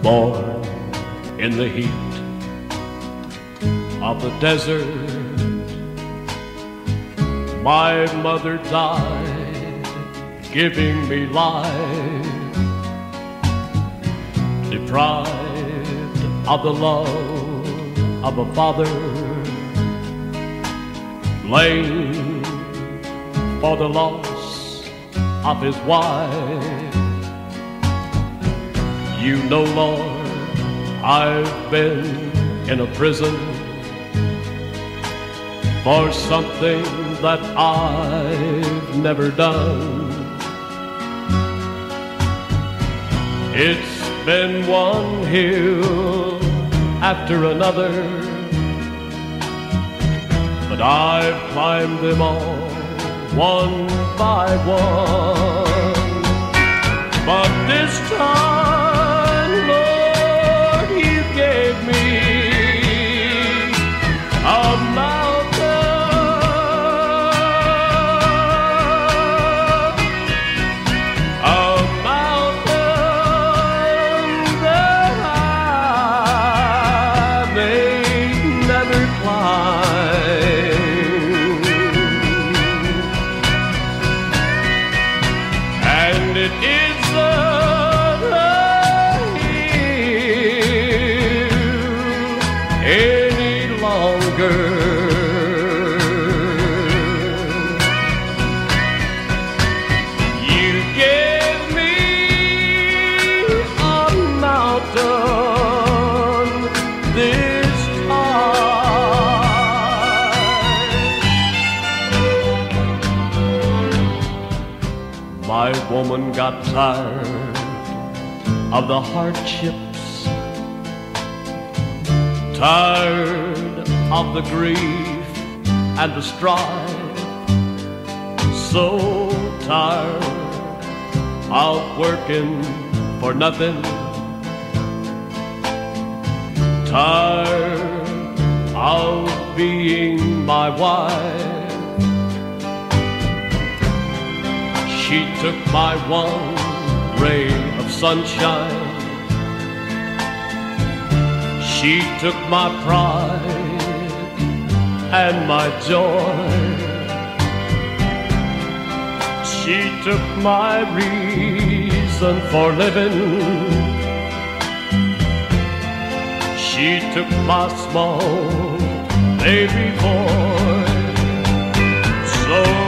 born in the heat of the desert. My mother died, giving me life, deprived of the love of a father, blamed for the loss of his wife. You know, Lord, I've been in a prison for something that I've never done. It's been one hill after another, but I've climbed them all one by one. But this time, Lord, you gave me a my woman got tired of the hardships, tired of the grief and the strife, so tired of working for nothing, tired of being my wife. She took my one ray of sunshine. She took my pride and my joy. She took my reason for living. She took my small baby boy. So